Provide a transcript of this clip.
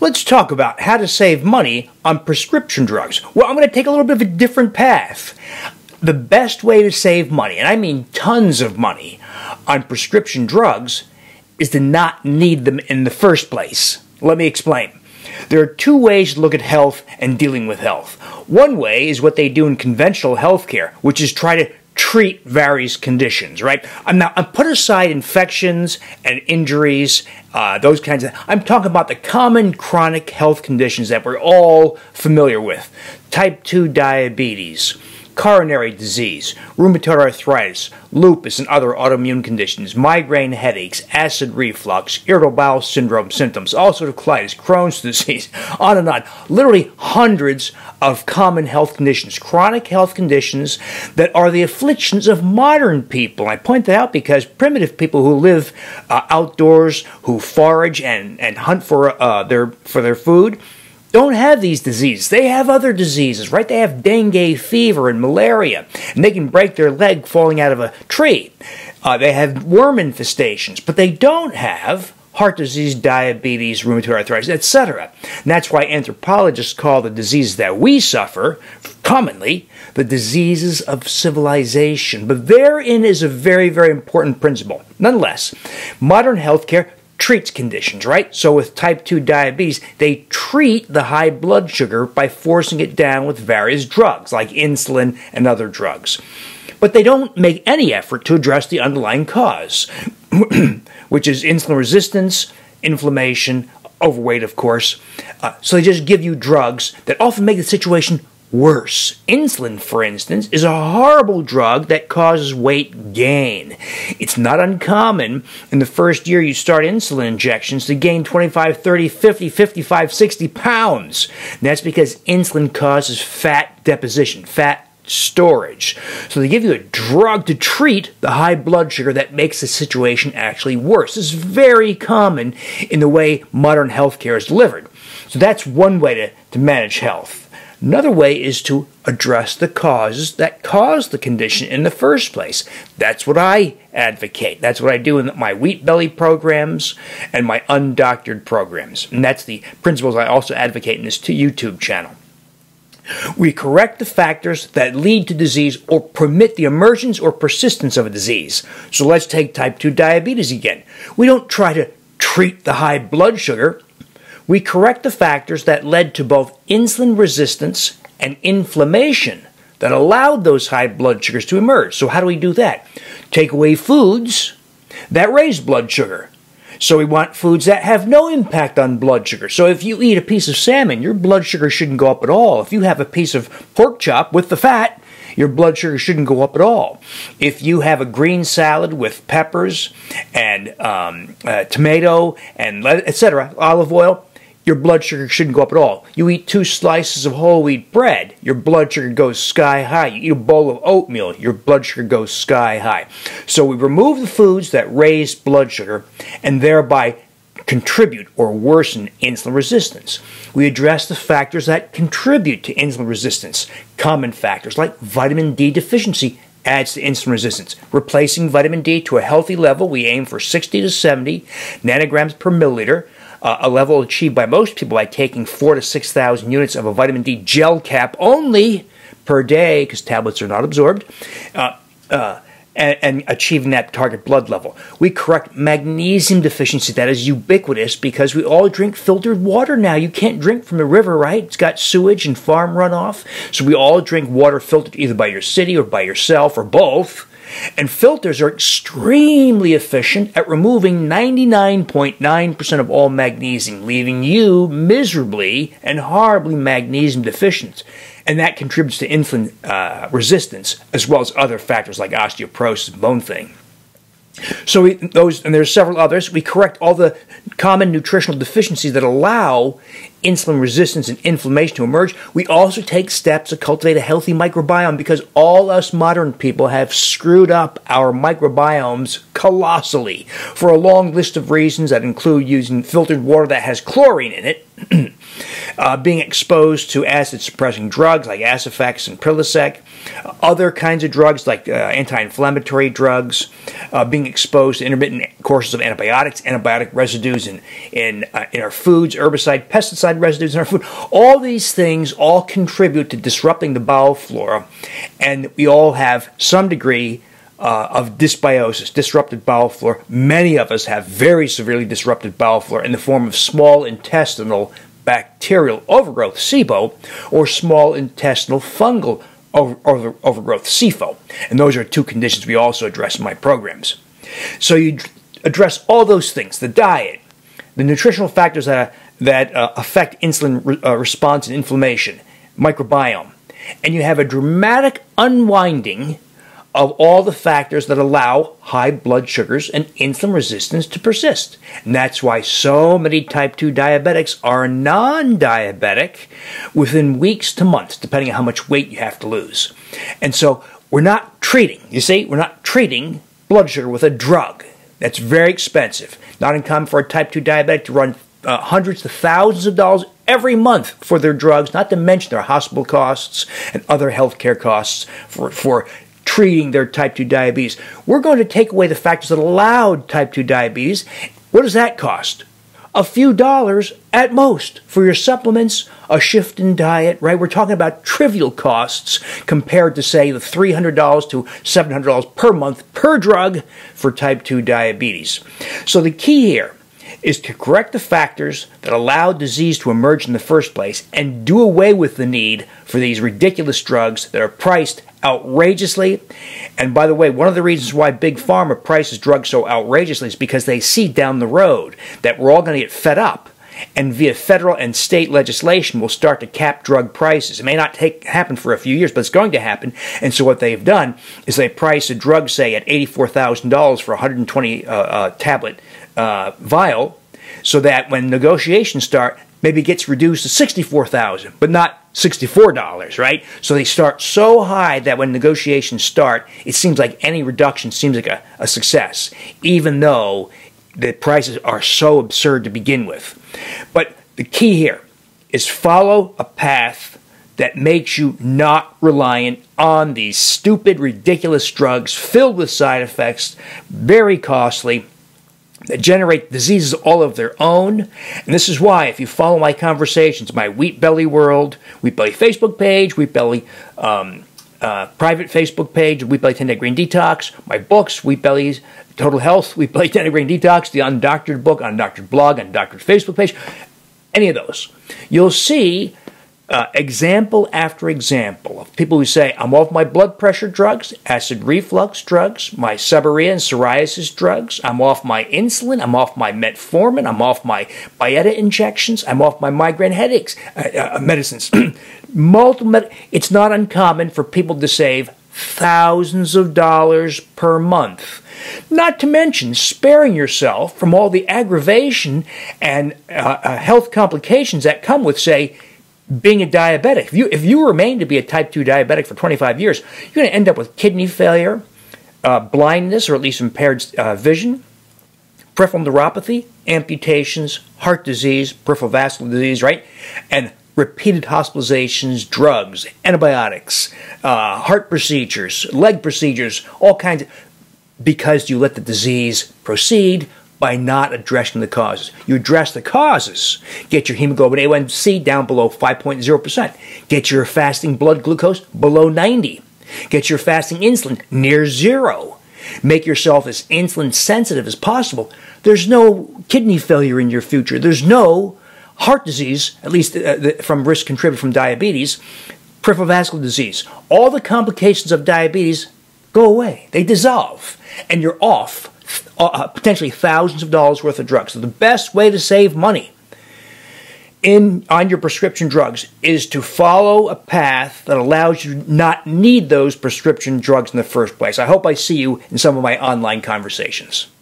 Let's talk about how to save money on prescription drugs. Well, I'm going to take a little bit of a different path. The best way to save money, and I mean tons of money, on prescription drugs is to not need them in the first place. Let me explain. There are two ways to look at health and dealing with health. One way is what they do in conventional healthcare, which is try to treat various conditions, right? Now, put aside infections and injuries, those kinds of... I'm talking about the common chronic health conditions that we're all familiar with. Type 2 diabetes, coronary disease, rheumatoid arthritis, lupus and other autoimmune conditions, migraine headaches, acid reflux, irritable bowel syndrome symptoms, ulcerative colitis, Crohn's disease, on and on. Literally hundreds of common health conditions, chronic health conditions that are the afflictions of modern people. I point that out because primitive people who live outdoors, who forage and hunt for their food, don't have these diseases. They have other diseases, right? They have dengue fever and malaria, and they can break their leg falling out of a tree. They have worm infestations, but they don't have heart disease, diabetes, rheumatoid arthritis, etc. And that's why anthropologists call the diseases that we suffer, commonly, the diseases of civilization. But therein is a very, very important principle. Nonetheless, modern healthcare treats conditions, right? So with type 2 diabetes, they treat the high blood sugar by forcing it down with various drugs, like insulin and other drugs. But they don't make any effort to address the underlying cause, which is insulin resistance, inflammation, overweight, of course. So they just give you drugs that often make the situation worse. Insulin, for instance, is a horrible drug that causes weight gain. It's not uncommon in the first year you start insulin injections to gain 25, 30, 50, 55, 60 pounds. And that's because insulin causes fat deposition, fat storage. So they give you a drug to treat the high blood sugar that makes the situation actually worse. This is very common in the way modern healthcare is delivered. So that's one way to manage health. Another way is to address the causes that cause the condition in the first place. That's what I advocate. That's what I do in my wheat belly programs and my undoctored programs. And that's the principles I also advocate in this YouTube channel. We correct the factors that lead to disease or permit the emergence or persistence of a disease. So let's take type 2 diabetes again. We don't try to treat the high blood sugar. We correct the factors that led to both insulin resistance and inflammation that allowed those high blood sugars to emerge. So how do we do that? Take away foods that raise blood sugar. So we want foods that have no impact on blood sugar. So if you eat a piece of salmon, your blood sugar shouldn't go up at all. If you have a piece of pork chop with the fat, your blood sugar shouldn't go up at all. If you have a green salad with peppers and tomato and etc., olive oil, your blood sugar shouldn't go up at all. You eat 2 slices of whole wheat bread, your blood sugar goes sky high. You eat a bowl of oatmeal, your blood sugar goes sky high. So we remove the foods that raise blood sugar and thereby contribute or worsen insulin resistance. We address the factors that contribute to insulin resistance. Common factors like vitamin D deficiency adds to insulin resistance. Replacing vitamin D to a healthy level, we aim for 60 to 70 nanograms per milliliter, a level achieved by most people by taking 4,000 to 6,000 units of a vitamin D gel cap only per day, because tablets are not absorbed, and achieving that target blood level. We correct magnesium deficiency. That is ubiquitous because we all drink filtered water now. You can't drink from the river, right? It's got sewage and farm runoff. So we all drink water filtered either by your city or by yourself or both. And filters are extremely efficient at removing 99.9% of all magnesium, leaving you miserably and horribly magnesium deficient. And that contributes to insulin resistance, as well as other factors like osteoporosis and bone thinning. So and there's several others. We correct all the common nutritional deficiencies that allow insulin resistance and inflammation to emerge. We also take steps to cultivate a healthy microbiome because all us modern people have screwed up our microbiomes colossally for a long list of reasons that include using filtered water that has chlorine in it being exposed to acid-suppressing drugs like Acifex and Prilosec, other kinds of drugs like anti-inflammatory drugs, being exposed to intermittent courses of antibiotics, antibiotic residues in our foods, herbicide, pesticide residues in our food. All these things all contribute to disrupting the bowel flora, and we all have some degree of dysbiosis, disrupted bowel flora. Many of us have very severely disrupted bowel flora in the form of small intestinal bacterial overgrowth, SIBO, or small intestinal fungal overgrowth, SIFO. And those are two conditions we also address in my programs. So you address all those things: the diet, the nutritional factors that affect insulin response and inflammation, microbiome, and you have a dramatic unwinding of all the factors that allow high blood sugars and insulin resistance to persist. And that's why so many type 2 diabetics are non-diabetic within weeks to months, depending on how much weight you have to lose. And so we're not treating, you see, we're not treating blood sugar with a drug. That's very expensive. Not uncommon for a type 2 diabetic to run hundreds to thousands of dollars every month for their drugs, not to mention their hospital costs and other health care costs for treating their type 2 diabetes. We're going to take away the factors that allowed type 2 diabetes. What does that cost? A few dollars at most for your supplements, a shift in diet, right? We're talking about trivial costs compared to, say, the $300 to $700 per month per drug for type 2 diabetes. So the key here is to correct the factors that allow disease to emerge in the first place and do away with the need for these ridiculous drugs that are priced outrageously. And by the way, one of the reasons why Big Pharma prices drugs so outrageously is because they see down the road that we're all going to get fed up, and via federal and state legislation will start to cap drug prices. It may not happen for a few years, but it's going to happen. And so what they've done is they price a drug, say, at $84,000 for a 120 tablet vial, so that when negotiations start, maybe it gets reduced to $64,000, but not $64, right? So they start so high that when negotiations start, it seems like any reduction seems like a success, even though the prices are so absurd to begin with. But the key here is follow a path that makes you not reliant on these stupid, ridiculous drugs filled with side effects, very costly, that generate diseases all of their own. And this is why, if you follow my conversations, my Wheat Belly World, Wheat Belly Facebook page, Wheat Belly private Facebook page, Wheat Belly 10-Day Green Detox, my books, Wheat Belly's Total Health, Wheat Belly 10-Day Green Detox, the Undoctored book, Undoctored blog, Undoctored Facebook page, any of those, you'll see example after example of people who say, I'm off my blood pressure drugs, acid reflux drugs, my seborrhea and psoriasis drugs, I'm off my insulin, I'm off my metformin, I'm off my Byetta injections, I'm off my migraine headaches medicines. It's not uncommon for people to save thousands of dollars per month. Not to mention sparing yourself from all the aggravation and health complications that come with, say, being a diabetic. If you remain to be a type 2 diabetic for 25 years, you're going to end up with kidney failure, blindness, or at least impaired vision, peripheral neuropathy, amputations, heart disease, peripheral vascular disease, right? And repeated hospitalizations, drugs, antibiotics, heart procedures, leg procedures, all kinds of, because you let the disease proceed by not addressing the causes. You address the causes. Get your hemoglobin A1C down below 5.0%. Get your fasting blood glucose below 90. Get your fasting insulin near zero. Make yourself as insulin sensitive as possible. There's no kidney failure in your future. There's no heart disease, at least from risk contributed from diabetes, peripheral vascular disease. All the complications of diabetes go away. They dissolve. And you're off potentially thousands of dollars worth of drugs. So the best way to save money on your prescription drugs is to follow a path that allows you to not need those prescription drugs in the first place. I hope I see you in some of my online conversations.